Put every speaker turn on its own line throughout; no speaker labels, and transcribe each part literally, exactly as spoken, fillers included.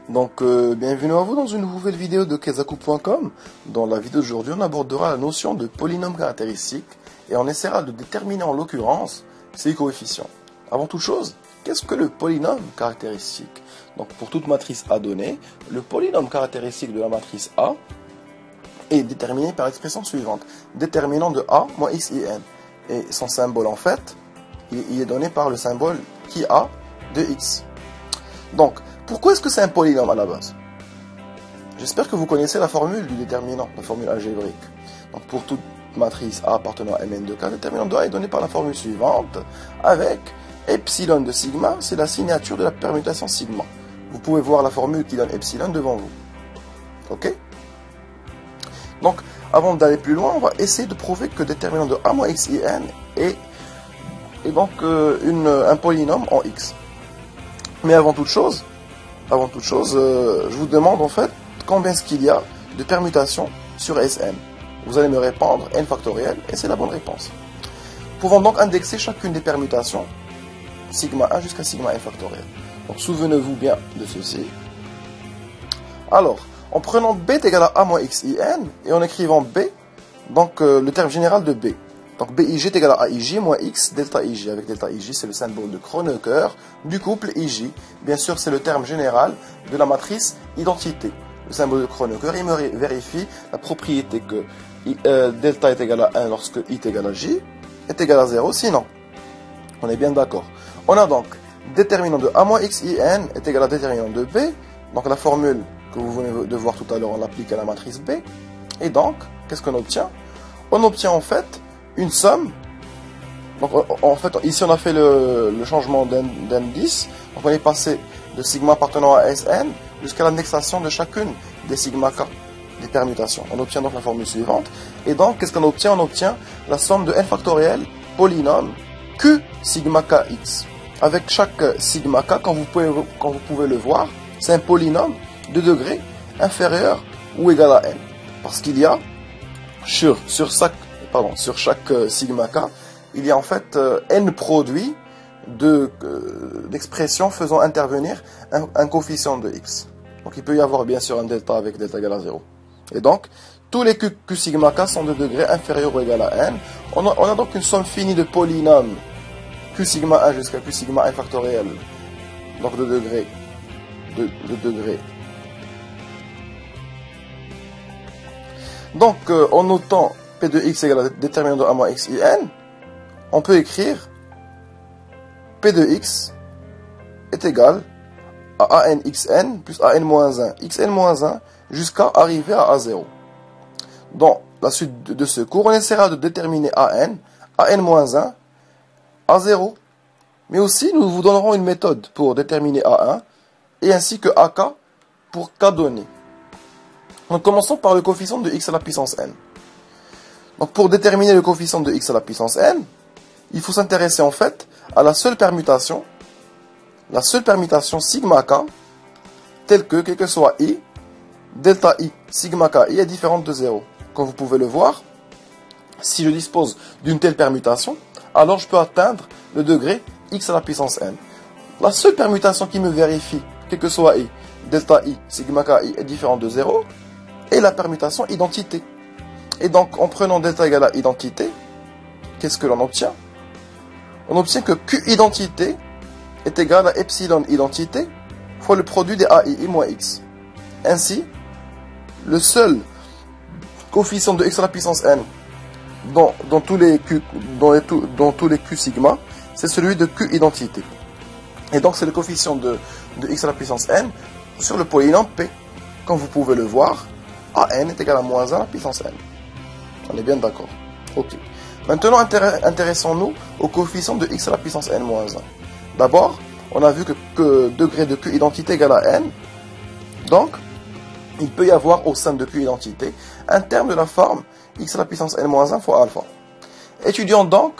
Donc, euh, bienvenue à vous dans une nouvelle vidéo de Kezaku point com. Dans la vidéo d'aujourd'hui, on abordera la notion de polynôme caractéristique et on essaiera de déterminer en l'occurrence ses coefficients. Avant toute chose, qu'est-ce que le polynôme caractéristique? Donc, pour toute matrice A donnée, le polynôme caractéristique de la matrice A est déterminé par l'expression suivante. Déterminant de A moins x i n. Et son symbole, en fait, il est donné par le symbole qui a de x. Donc, pourquoi est-ce que c'est un polynôme à la base? J'espère que vous connaissez la formule du déterminant, la formule algébrique. Donc, pour toute matrice A appartenant à M N de K, le déterminant de A est donné par la formule suivante, avec epsilon de sigma, c'est la signature de la permutation sigma. Vous pouvez voir la formule qui donne epsilon devant vous. Ok? Donc, avant d'aller plus loin, on va essayer de prouver que le déterminant de A moins x i n est, est donc euh, une, un polynôme en x. Mais avant toute chose, avant toute chose, euh, je vous demande en fait combien est-ce qu'il y a de permutations sur S n. Vous allez me répondre n factoriel et c'est la bonne réponse. Pouvons donc indexer chacune des permutations, sigma un jusqu'à sigma n factoriel. Donc souvenez-vous bien de ceci. Alors, en prenant b est égal à a moins x i n et en écrivant b, donc euh, le terme général de b. Donc bij est égal à aij moins x delta ij. Avec delta ij, c'est le symbole de Kronecker du couple ij. Bien sûr, c'est le terme général de la matrice identité. Le symbole de Kronecker, il me vérifie la propriété que euh, delta est égal à un lorsque i est égal à j, est égal à zéro, sinon. On est bien d'accord. On a donc déterminant de a moins x i n est égal à déterminant de b. Donc la formule que vous venez de voir tout à l'heure, on l'applique à la matrice B. Et donc, qu'est-ce qu'on obtient? On obtient en fait une somme. Donc en fait, ici on a fait le, le changement d'indice. Donc on est passé de sigma appartenant à Sn jusqu'à l'indexation de chacune des sigma k, des permutations. On obtient donc la formule suivante. Et donc, qu'est-ce qu'on obtient? On obtient la somme de n factoriel polynôme q sigma kx. Avec chaque sigma k, quand vous pouvez, quand vous pouvez le voir, c'est un polynôme de degré inférieur ou égal à n. Parce qu'il y a sur, sur, chaque, pardon, sur chaque euh, sigma k, il y a en fait euh, n produits de, euh, d'expressions faisant intervenir un, un coefficient de x. Donc il peut y avoir bien sûr un delta avec delta égal à zéro. Et donc, tous les q, q sigma k sont de degré inférieur ou égal à n. On a, on a donc une somme finie de polynômes q sigma un jusqu'à q sigma n factoriel. Donc de degré. De, de degré. Donc, euh, en notant p de x égale à déterminant de a moins x i n, on peut écrire p de x est égal à an xn plus an moins un, xn moins un, jusqu'à arriver à a zéro. Dans la suite de ce cours, on essaiera de déterminer an, an moins un, a zéro. Mais aussi, nous vous donnerons une méthode pour déterminer a un, et ainsi que ak pour k donné. Donc commençons par le coefficient de x à la puissance n. Donc pour déterminer le coefficient de x à la puissance n, il faut s'intéresser en fait à la seule permutation, la seule permutation sigma k, telle que, quel que soit i, delta i, sigma k, i est différente de zéro. Comme vous pouvez le voir, si je dispose d'une telle permutation, alors je peux atteindre le degré x à la puissance n. La seule permutation qui me vérifie, quel que soit i, delta i, sigma k, i est différente de zéro, et la permutation identité. Et donc, en prenant delta égale à identité, qu'est-ce que l'on obtient? On obtient que q identité est égal à epsilon identité fois le produit des a i, i moins x. Ainsi, le seul coefficient de x à la puissance n dans, dans, tous, les q, dans, les, dans tous les q sigma, c'est celui de q identité. Et donc, c'est le coefficient de, de x à la puissance n sur le polynôme p. Comme vous pouvez le voir, an est égal à moins un à la puissance n. On est bien d'accord. Ok. Maintenant, intéressons-nous au coefficient de x à la puissance n moins un. D'abord, on a vu que, que degré de q identité égale à n. Donc, il peut y avoir au sein de q identité un terme de la forme x à la puissance n moins un fois alpha. Étudions donc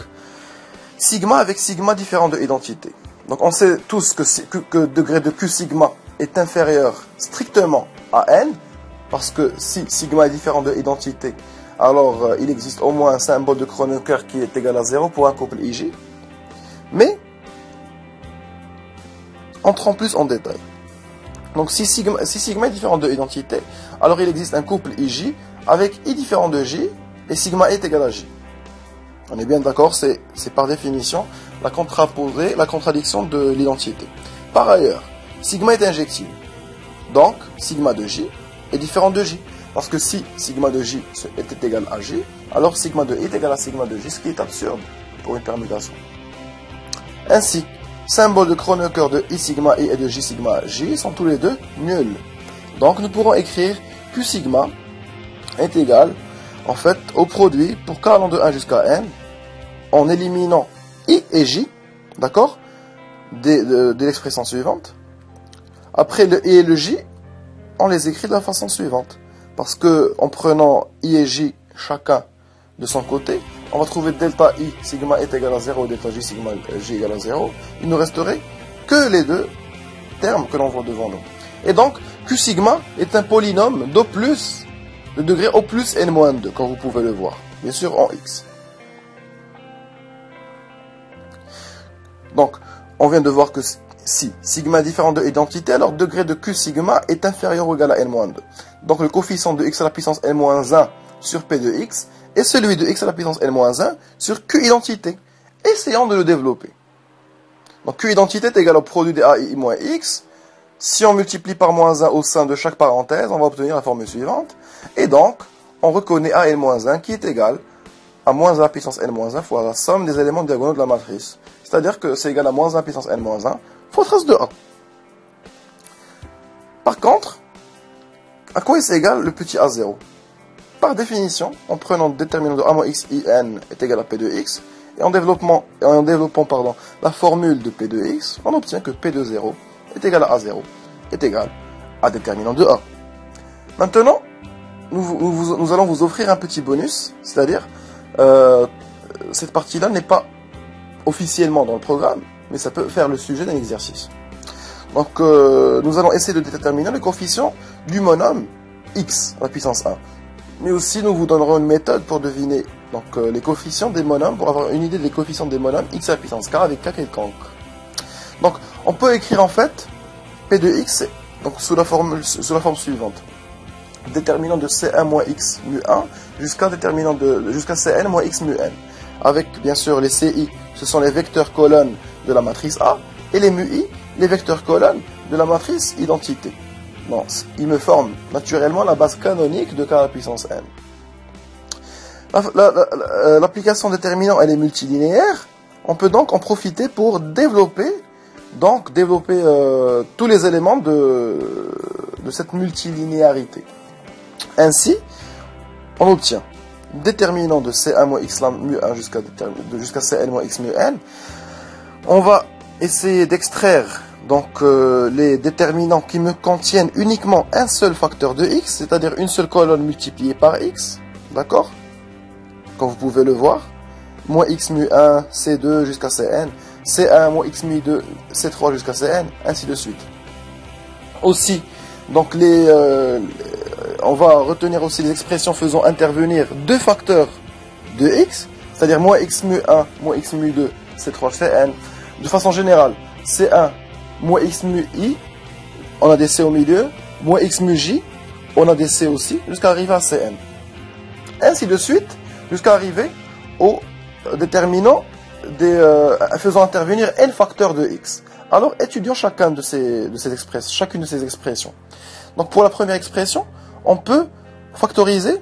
sigma avec sigma différent de identité. Donc, on sait tous que, que, que degré de q sigma est inférieur strictement à n. Parce que si sigma est différent de identité, alors euh, il existe au moins un symbole de Kronecker qui est égal à zéro pour un couple ij. Mais, entrons plus en détail. Donc si sigma, si sigma est différent de identité, alors il existe un couple I J avec I différent de J et sigma est égal à J. On est bien d'accord, c'est par définition la contraposée, la contradiction de l'identité. Par ailleurs, sigma est injective. Donc sigma de J est différent de J. Parce que si sigma de J est égal à J, alors sigma de I est égal à sigma de J, ce qui est absurde pour une permutation. Ainsi, symboles de Kronecker de I sigma I et de J sigma J sont tous les deux nuls. Donc nous pourrons écrire Q sigma est égal en fait au produit pour k allant de un jusqu'à n en éliminant I et J, d'accord, de, de, de l'expression suivante. Après le I et le J, on les écrit de la façon suivante. Parce que en prenant I et J chacun de son côté, on va trouver delta I sigma est égal à zéro, delta J sigma J égal à zéro. Il ne resterait que les deux termes que l'on voit devant nous. Et donc, Q sigma est un polynôme d'O plus, de degré O plus n moins deux, comme vous pouvez le voir. Bien sûr en X. Donc, on vient de voir que si sigma est différent de identité, alors degré de Q sigma est inférieur ou égal à n moins deux. Donc le coefficient de x à la puissance n moins un sur P de x est celui de x à la puissance n moins un sur Q identité. Essayons de le développer. Donc Q identité est égal au produit de A I moins x. Si on multiplie par moins un au sein de chaque parenthèse, on va obtenir la formule suivante. Et donc, on reconnaît A n moins un qui est égal à moins un à la puissance n moins un fois la somme des éléments diagonaux de la matrice. C'est-à-dire que c'est égal à moins un à la puissance n moins un fois trace de A. Par contre, à quoi est égal le petit a zéro? Par définition, en prenant le déterminant de a moins x in est égal à p de x, et en, développement, et en développant pardon, la formule de p de x, on obtient que p de zéro est égal à a zéro, est égal à déterminant de a. Maintenant, nous, nous, nous allons vous offrir un petit bonus, c'est-à-dire, euh, cette partie-là n'est pas officiellement dans le programme, mais ça peut faire le sujet d'un exercice. Donc, euh, nous allons essayer de déterminer le coefficient du monôme x à la puissance un. Mais aussi, nous vous donnerons une méthode pour deviner donc, euh, les coefficients des monômes, pour avoir une idée des coefficients des monômes x à la puissance k avec k quelconque. Donc, on peut écrire en fait p de x donc, sous, la formule, sous la forme suivante. Déterminant de c un moins x mu un jusqu'à déterminant de jusqu'à cn moins x mu n. Avec, bien sûr, les ci, ce sont les vecteurs colonnes de la matrice A, et les mu i, les vecteurs colonnes de la matrice identité. Bon, il me forme naturellement la base canonique de k à la puissance n. L'application la, la, déterminant, elle est multilinéaire. On peut donc en profiter pour développer, donc développer euh, tous les éléments de, de cette multilinéarité. Ainsi, on obtient déterminant de c un moins x mu un jusqu'à jusqu'à cn moins x mu n. On va essayer d'extraire donc euh, les déterminants qui me contiennent uniquement un seul facteur de x, c'est-à-dire une seule colonne multipliée par x, d'accord? Comme vous pouvez le voir, moins x mu un, c deux jusqu'à cn, c un moins x mu deux, c trois jusqu'à cn, ainsi de suite. Aussi, donc les, euh, on va retenir aussi les expressions faisant intervenir deux facteurs de x, c'est-à-dire moins x mu un, moins x mu deux, c trois, cn. De façon générale, c un moins x mu i, on a des c au milieu, moins x mu j, on a des c aussi, jusqu'à arriver à cn. Ainsi de suite, jusqu'à arriver au déterminant des, euh, faisant intervenir n facteurs de x. Alors, étudions chacun de ces, de ces expressions, chacune de ces expressions. Donc, pour la première expression, on peut factoriser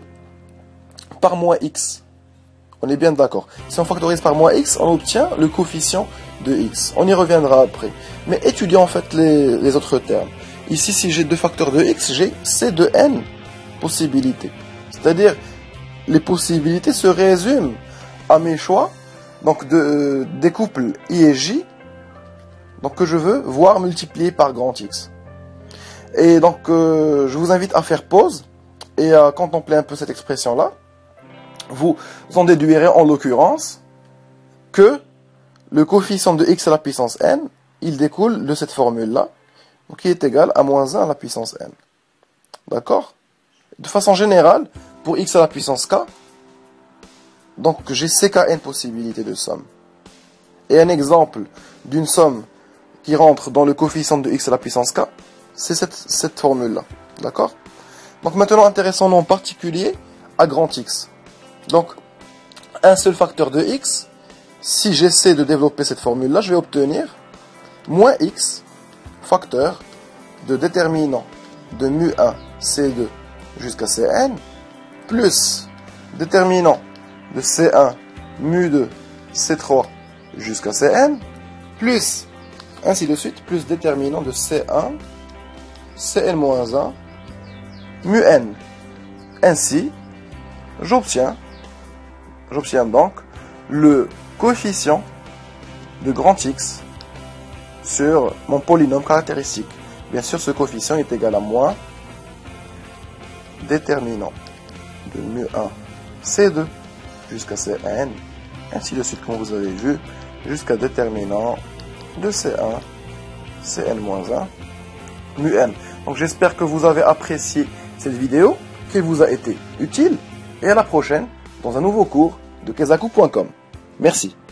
par moins x. On est bien d'accord. Si on factorise par moins x, on obtient le coefficient de x. On y reviendra après. Mais étudions en fait les, les autres termes. Ici, si j'ai deux facteurs de x, j'ai c de n possibilités. C'est-à-dire, les possibilités se résument à mes choix donc de, des couples i et j donc que je veux voir multipliés par grand X. Et donc, euh, je vous invite à faire pause et à contempler un peu cette expression-là. Vous en déduirez en l'occurrence que le coefficient de x à la puissance n, il découle de cette formule-là, donc qui est égal à moins un à la puissance n. D'accord? De façon générale, pour x à la puissance k, donc j'ai ckn possibilités de somme. Et un exemple d'une somme qui rentre dans le coefficient de x à la puissance k, c'est cette, cette formule-là. D'accord? Donc maintenant, intéressons-nous en particulier à grand X. Donc, un seul facteur de X, si j'essaie de développer cette formule-là, je vais obtenir moins X facteur de déterminant de mu un C deux jusqu'à Cn, plus déterminant de C un mu deux C trois jusqu'à Cn, plus, ainsi de suite, plus déterminant de C un Cn moins un mu n. Ainsi, j'obtiens, j'obtiens donc le coefficient de grand X sur mon polynôme caractéristique. Bien sûr, ce coefficient est égal à moins déterminant de mu un C deux jusqu'à Cn, ainsi de suite comme vous avez vu, jusqu'à déterminant de C un Cn moins un mu n. Donc j'espère que vous avez apprécié cette vidéo, qu'elle vous a été utile, et à la prochaine dans un nouveau cours de kezaku point com. Merci.